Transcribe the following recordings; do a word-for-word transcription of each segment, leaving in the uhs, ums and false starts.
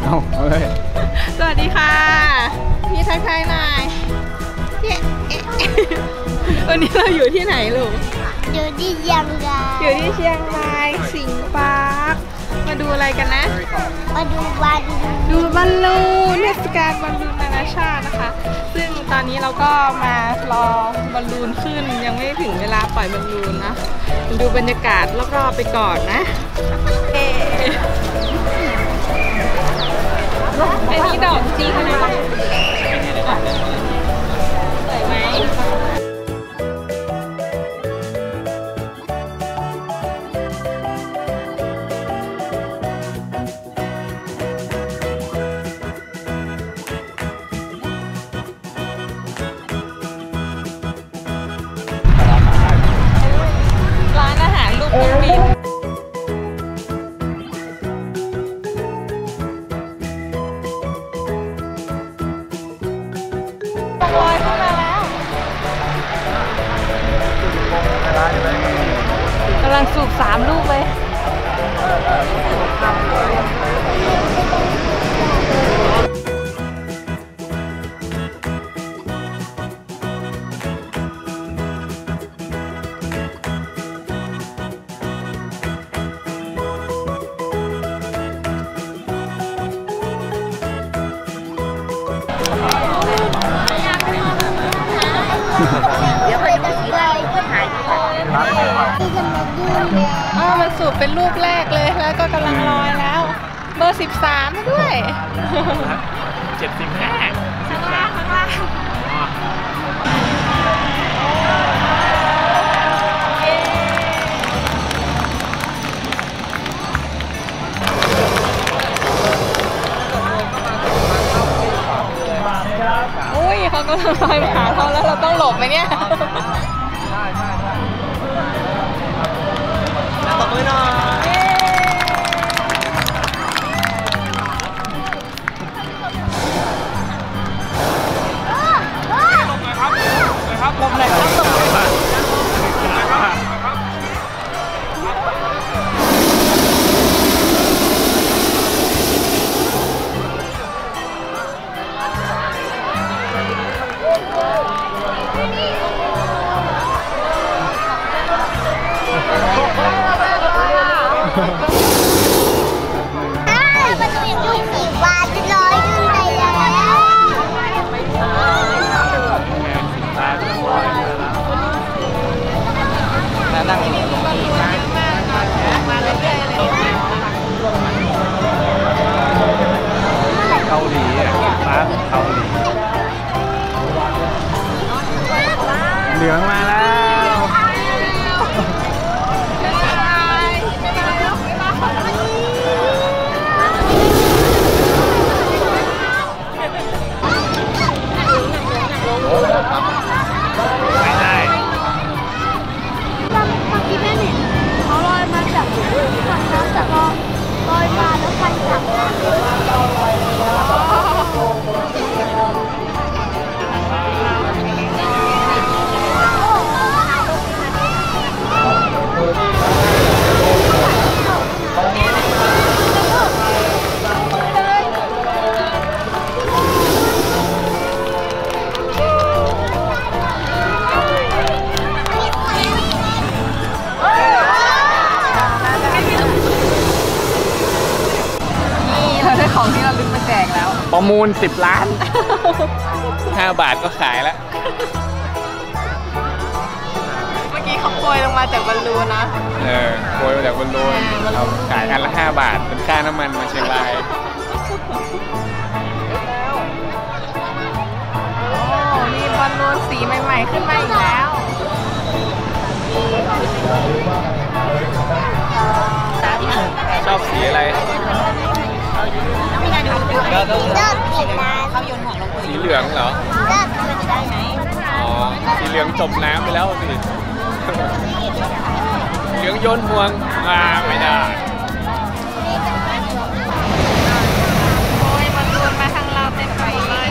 เอาเลยสวัสดีค่ะพี่ทักทายหน่อยวันนี้เราอยู่ที่ไหนลูกอยู่ที่เชียงรายอยู่ที่เชียงรายสิงห์ปาร์คมาดูอะไรกันนะมาดูบอลดูบอลลูนเทศกาลบอลลูนนานาชาตินะคะซึ่งตอนนี้เราก็มารอบอลลูนขึ้นยังไม่ถึงเวลาปล่อยบอลลูนนะดูบรรยากาศรอบๆไปก่อนนะเอ๊อันนี้ดอกจีขนาดสวยไหมร้านอาหารลูกเครื่องบินลอยขึ้นมาแล้วกำลังสูบสามลูกเลยเดี๋ยวไปดูสีอะไรก็ถ่ายที่ไหนอ๋อมันสูบเป็นลูกแรกเลยแล้วก็กำลังลอยแล้วเบอร์สิบสามด้วยเจ็ดสิบห้าข้างล่างข้างล่างอุ้ยเขากำลังลอยผ่านเขาแล้วเราต้องหลบไหมเนี่ยตบมือหน่อยลบหน่อยครับลบหน่อยครับเกาหลีอ่ะร้านเกาหลีเหลืองมาแล้วไม่ได้บางทีแม่เห็นเขาลอยมาจากทางน้ำจากลอยมาแล้วพันกลับของที่เราลืมมาแจกแล้วประมูลสิบล้านห้าบาทก็ขายแล้วเมื่อกี้เขาโปรยลงมาจากบอลลูนนะเออโปรยมาจากบอลลูนเราขายกันละห้าบาทเป็นค่าน้ำมันมาเชียงรายโอ้มีบอลลูนสีใหม่ๆขึ้นมาอีกแล้วชอบสีอะไรสีเหลืองเหรออ๋อสีเหลืองจมน้ำไปแล้วสิเหลืองโยนห่วงมาไม่ได้โอ้ยบอลลูนมาทางเราเต็มไปเลย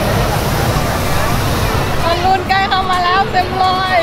บอลลูนใกล้เข้ามาแล้วเต็มเลย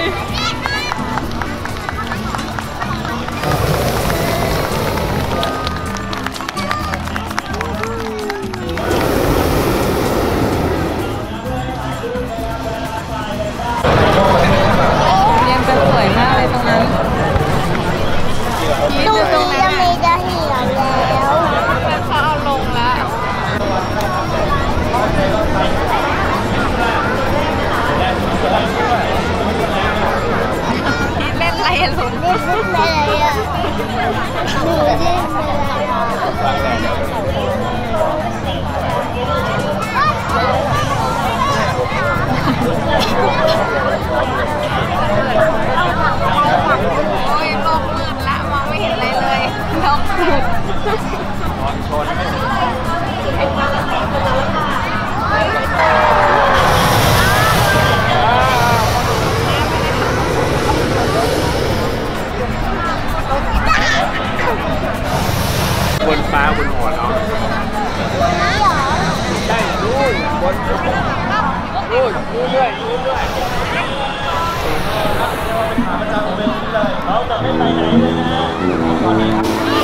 บนหัวน้องใช่นู่นบนนู่นนู่นด้วยนู่นด้วยเราจะไม่ไปไหนเลยนะ